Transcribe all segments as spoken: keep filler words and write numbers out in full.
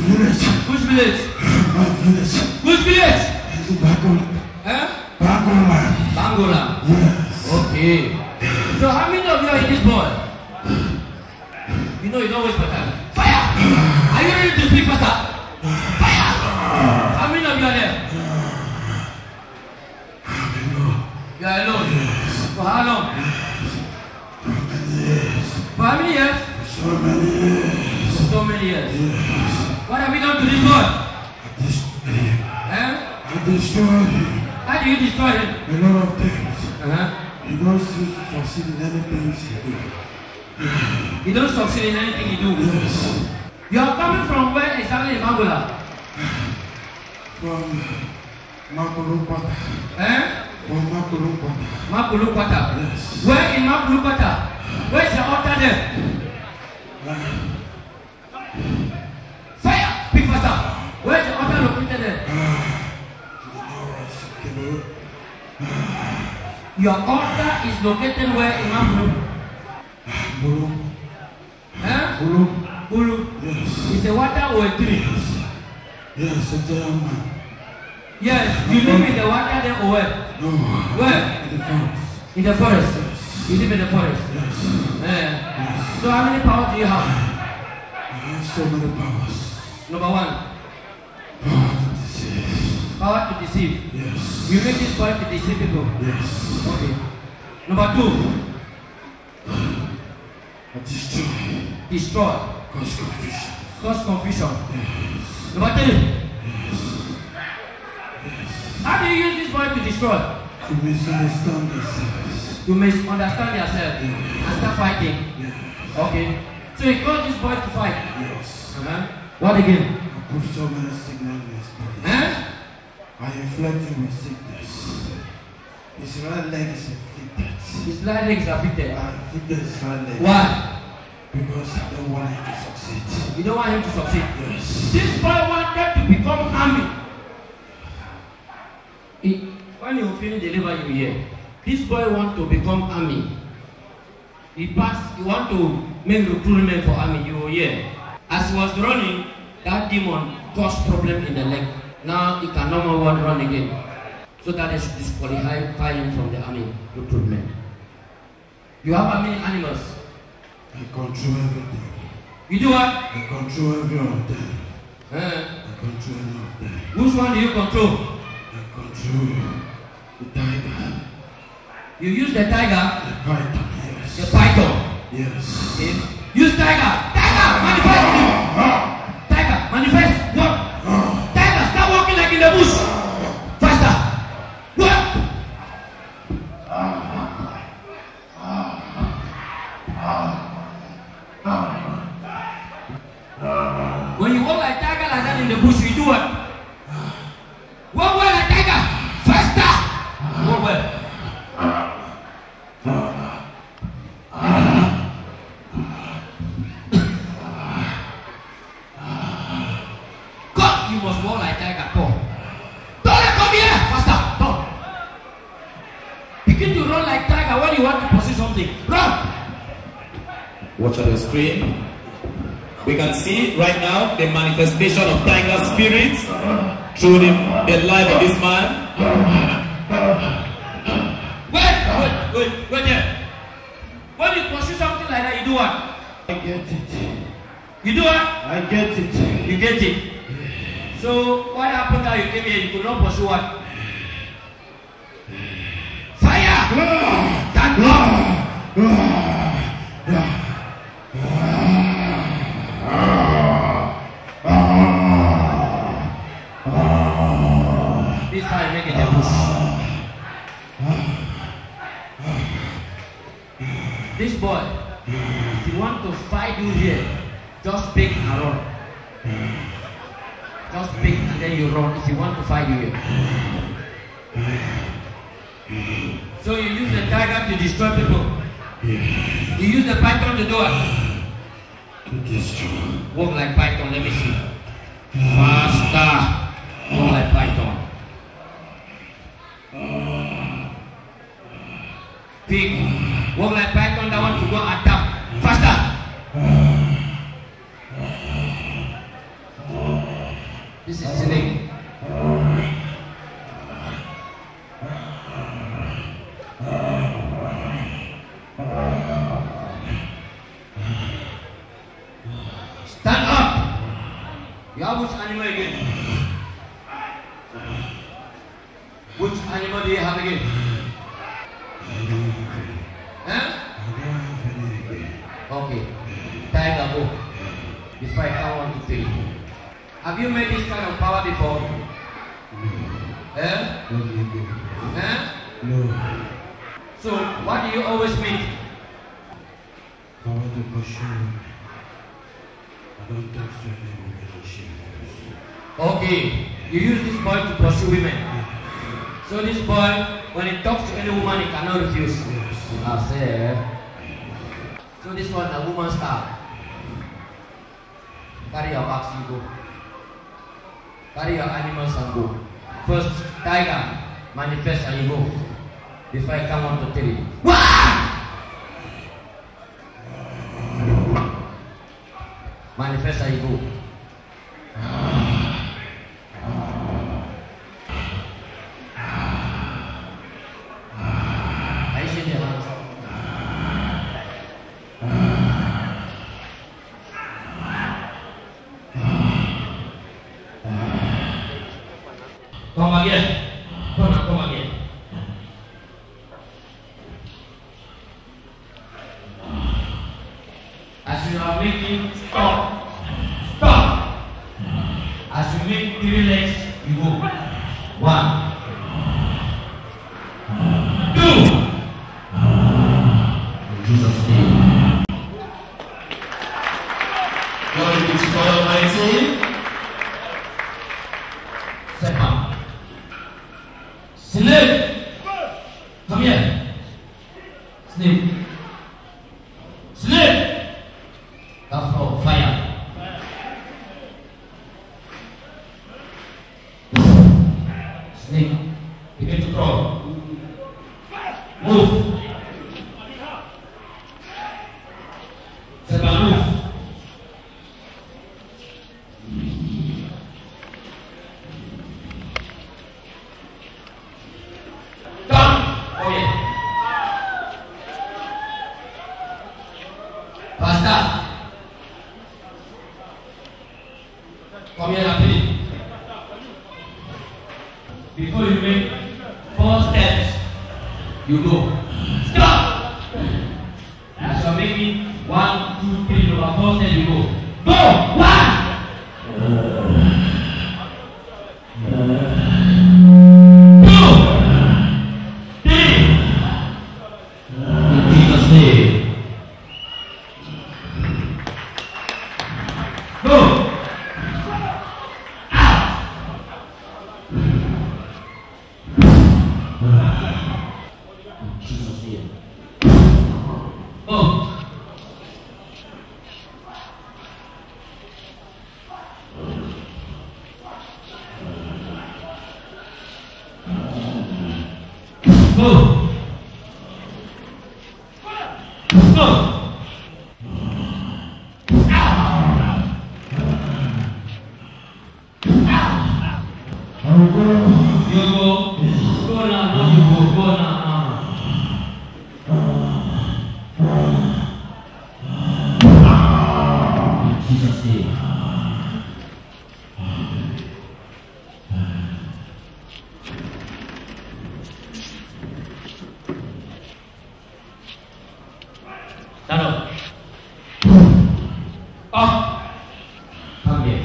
village. Which village? My village. Which village? Bangola. Eh? Bangola. Bangola. Yes. Okay. So how many of you are in this boy? You know you don't waste my time. Fire! Are you ready to speak faster? Fire! How many of you are there? You are alone. Yes. For how long? For many years. For how many years? So many years. For so many years. Yes. What have you done to this boy? I destroyed him. Eh? I destroyed him. How do you destroy him? A lot of things. Uh-huh. He don't seem to succeed in anything he do. You don't succeed in anything you do. Yes. You are coming from where exactly in Angola? From Makulukwata. Eh? From Makulukwata. Makulukwata. Yes. Where in Makulukwata? Where is the altar there? Fire! Speak faster. Where is the altar located there? Your altar is located where in Makulu? Bulu. Eh? Bulu. Bulu. Yes. Is a water or a tree? Yes, a giant man. Yes. You live in the water there or where? No. Where? In the forest. In the forest. Yes. You live in the forest. Yes. Eh. Yes. So how many powers do you have? I have so many powers. Number one, Power to deceive. power to deceive. Yes. You make this power to deceive people. Yes. Okay. Number two, I destroy. destroy. Cause confusion. Cause confusion. Yes. Number three, Yes. how do you use this power to destroy? To misunderstand themselves. To misunderstand yourself and start fighting. Yeah. Okay. So you got this boy to fight. Yes. Uh-huh. What again? I put so many sickness in his body. Eh? I inflict him with sickness. His right leg is inflicted. His right leg is affected. I inflicted his right leg. Why? Because I don't want him to succeed. You don't want him to succeed. Yes. This boy wanted to become army. He, when you finish deliver you here, this boy want to become army. He passed, he want to make recruitment for army, you were here. As he was running, that demon caused problem in the leg. Now he can no more run again. So that is disqualify him from the army recruitment. You have how many animals? I control everything. You do what? I control every one of them. Uh, I control any of them. which one do you control? I control the tiger. You use the tiger, The python, yes. the python. Yes. Okay. Use tiger. Tiger, manifest. Tiger, manifest. What? Tiger, start walking like in the bush. Faster. What? When you walk like tiger like that in the bush, you do what? Walk well like tiger. Faster. Walk well. God, you must walk like tiger. Come. Don't let come here. Faster. Don't. Begin to run like tiger when you want to pursue something. Run. Watch on the screen. We can see right now the manifestation of tiger spirits through the, the life of this man. Wait, wait, wait, wait there. When you pursue something like that, you do what? I get it. You do what? I get it. You get it. So what happened that you came here? You could not pursue what? Fire! That this time make it a push. This boy, if you want to fight you here, just pick and run. Just pick and then you run if you want to fight you here. So you use the tiger to destroy people. You use the python to do what? To destroy. Walk like python, let me see. Faster. Walk like python. Pig. Walk like python that want to go attack. Faster. This is snake. Stand up. You have which animal again? Which animal do you have again? Huh? Okay. Tiger, go. Before I count one to three. Have you made this kind of power before? Eh? Eh? No. So, what do you always make? I want to pursue women. I don't talk to any women in shame. Okay. You use this boy to pursue women. So this boy, when he talks to any woman, he cannot refuse. Yes. I say. So this one, a woman star. Carry your box, you go. Carry your animals and go. First, tiger, manifest and you go. Before I come on to tell you. Manifest and you go. Are you seeing your hands? Come again. Come on, come again. As you are making stop, stop. As you make three legs, you go. One, two. In Jesus' name. Glory be to God Almighty. Second. Snake. Come here. Snake. Snake. Come from fire. Snake. Begin to crawl. Move. Second, move. Faster. Come here rapidly. Before you make four steps, you go. Stop. As you are making one, two, three, over four steps, you go. Go. One. Two. Three. In Jesus' name. Go! Out! In Jesus' name. Go! Go! Go! You go, go now, no, you go, go now, now. In Jesus' name. Stand up. Up. Come here.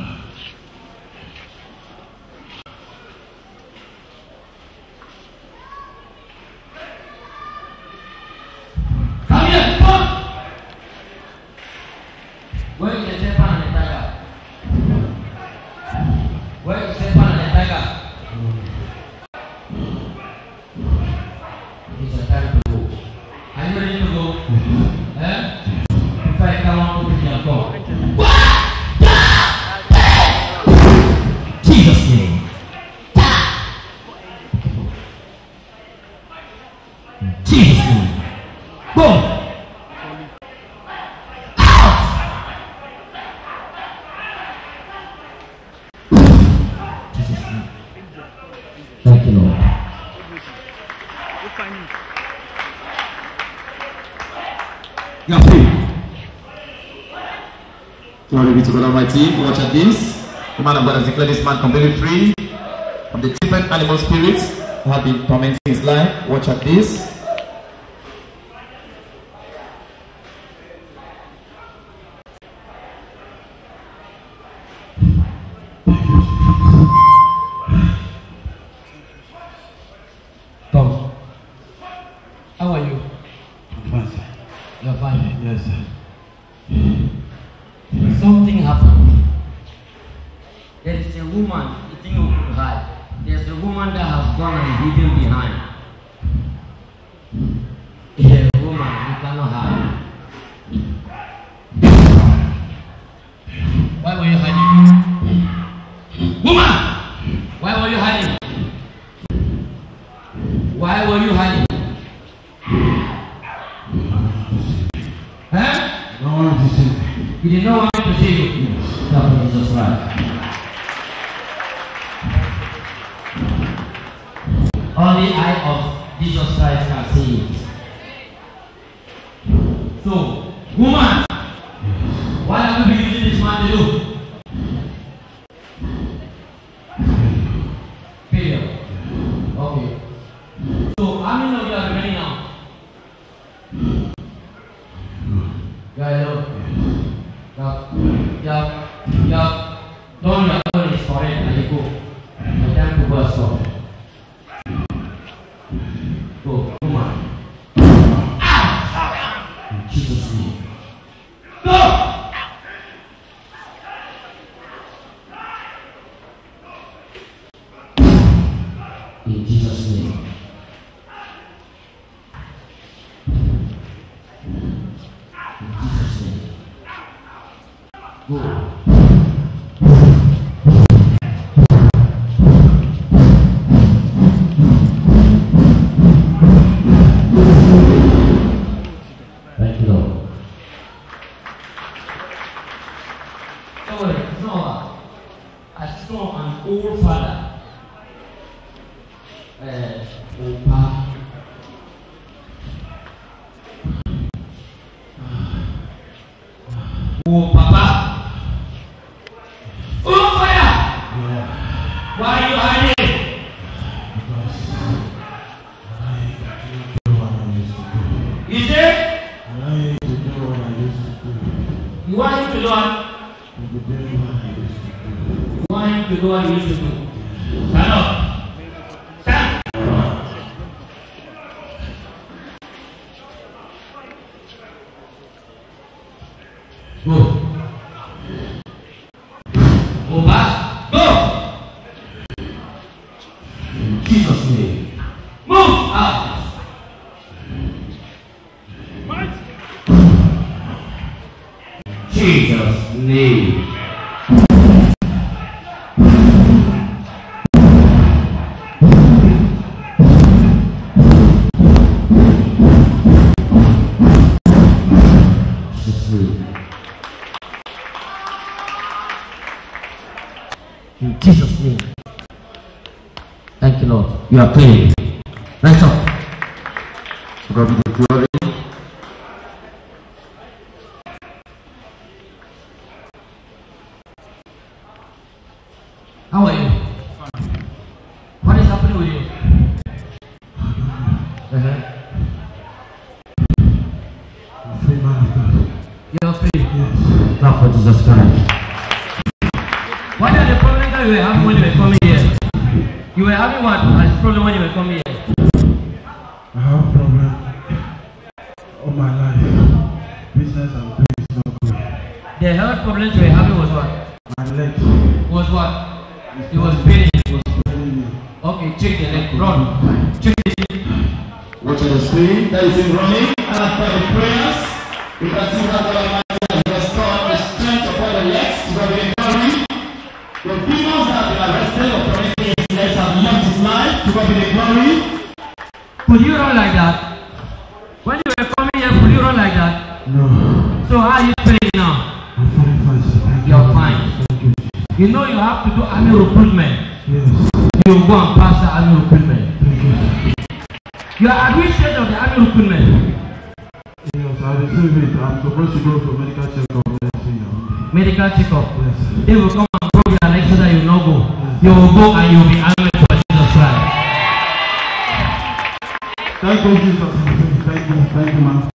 Where is the serpent and the tiger? Where is the serpent and the tiger? It's a time to go. Are you ready to go? Eh? If I come on to the go. Jesus' name. Jesus' name. Go. You are free. Glory be to God Almighty. Watch at this. The man of God has declared this man completely free from the different animal spirits who have been tormenting his life. Watch at this. Tom, how are you? I'm fine, sir. You're fine. Yes, sir. Something happened. There is a woman eating up high. There's a woman that has gone and hidden behind. Yeah, a woman you cannot hide. Why were you hiding? Woman! Why were you hiding? Why were you hiding? Huh? No one to see me. You did not want to see you. That was Jesus Christ. Only eye of Jesus Christ can see it. So, woman, what have you been using this man to do? Failure. Okay. So, how many of you are remaining now? Yeah, hello. Yeah, yeah, yeah. Don't you are is correct and you go. The time to go stop. Go, woman. Ah! In Jesus' name. Go! In Jesus' name. In Jesus' name. Go. Thank you, Lord. Don't worry, it's not bad. I saw an old father. Uh, Opa. Oh, Papa. Oh, fire! Yeah. Why are you hiding? Because I cannot do what I used to do. Is it? I need to do what I used to do. You want him to do what? To be doing what I used to do. You want him to do what he used to do? Stand up. Stand. Go. Go back. Go. In Jesus' name. Move out. Jesus' name. Jesus' name. In Jesus' name. Thank you, Lord. You are clean. Rise up. To God be the glory. How are you? What is happening with you? Uh-huh. I'm free man of God. You are free. Yes. Clap for Jesus Christ. What are the problems that you were having when you were coming here? You were having what as problem when you were coming here? I have a problem all my life. Business I'm doing is not good. The health problems you were having was what? My leg Was what? It was paining. was paining me. Okay, check the leg. Run. Check the leg. Watch on the screen. That is him running. And after the prayers, you can see that God Almighty has restored the strength of all the legs to God be the glory. The demons that have been arrested or tormenting his legs have left his life to God be the glory. Could you run like that? When you were coming here, could you run like that? No. So how are you feeling now? I'm very fine, sir. Thank you. You're fine. Thank you. You know you have to do army recruitment. Yes. You go and pass the army recruitment. Thank you. You are at which stage of the army recruitment? Yes. I received it. I'm supposed to go for medical checkup next year. Medical checkup. Yes. They will come and probe your leg so that you will not go. Yes. You will go and you will be armed for Jesus Christ. Thank you, Jesus. Thank you. Thank you, man.